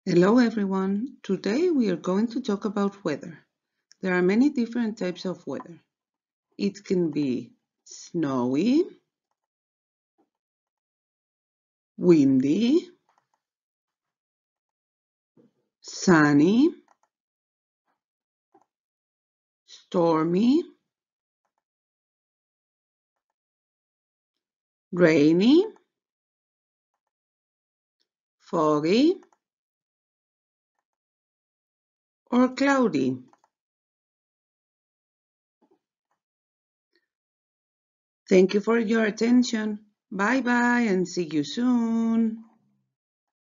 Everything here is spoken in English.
Hello everyone. Today we are going to talk about weather. There are many different types of weather. It can be snowy, windy, sunny, stormy, rainy, foggy, or cloudy. Thank you for your attention. Bye bye and see you soon.